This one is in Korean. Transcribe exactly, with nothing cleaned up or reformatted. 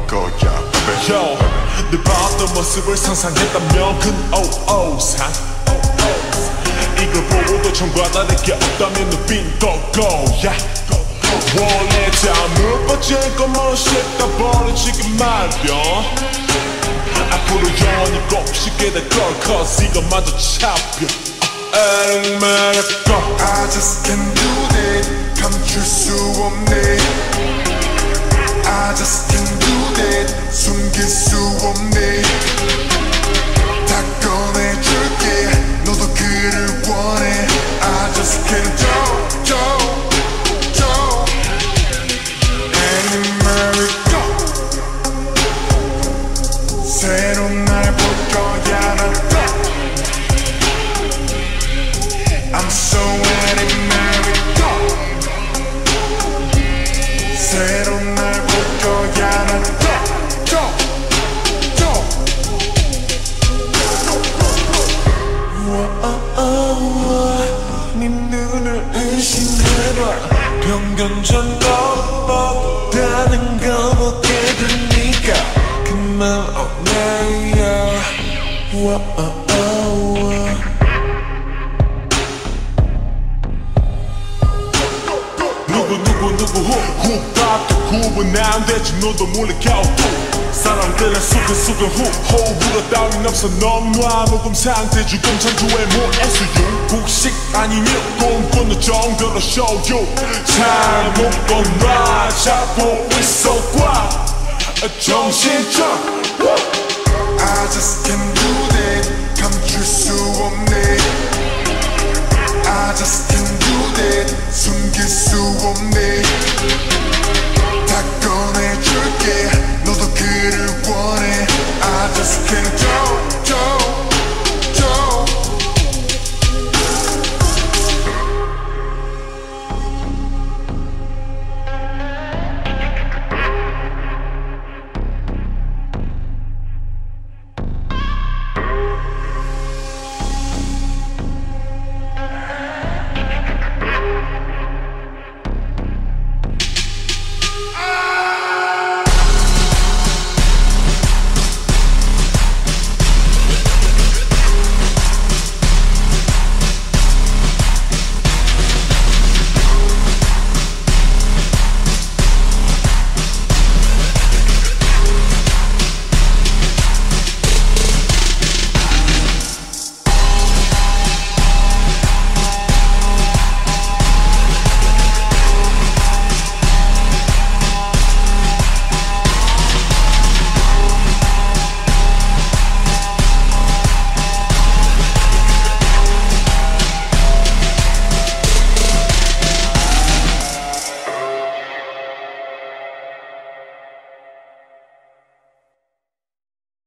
거야 Yo, 늘 봤던 모습을 상상했다면 큰 오오상 이걸 보고도 정과다 내게 없다면 너 빈 고고야 원래 잠을 빠진 것만 씻다 버려지기 마련 앞으로 영원히 꼭 쉽게 될걸 cause 이것마저 차표 앵매했고 I just can't do that 감출 수 없네 I just can't do that 숨길 수 없네 다 꺼내줄게 너도 그를 원해 I just can't do, do, do America 새로운 날 볼 거야 난 I'm so America 새로운 날 볼 거야 난 go, go, go 네 눈을 의심해봐 편견전 넘어다는 거 보게 되니까 그만 없네요 누구 누구 누구 후 후밥도 구분 안 되지 너도 몰래 갸우뚱 사람들은 수근수근 후 호흡으로 따윈 없어 너무 아무금 상태 죽음 창조의 무에서 영국식 아니면 꿈꾸는 정도로 show you 잘못 본 나 잡고 있어 꽉 정신적 I just can't do that 감출 수 없네 I just can't do that 숨길 수 없네 다 꺼내줄게 너도 그를 원해 I just can't do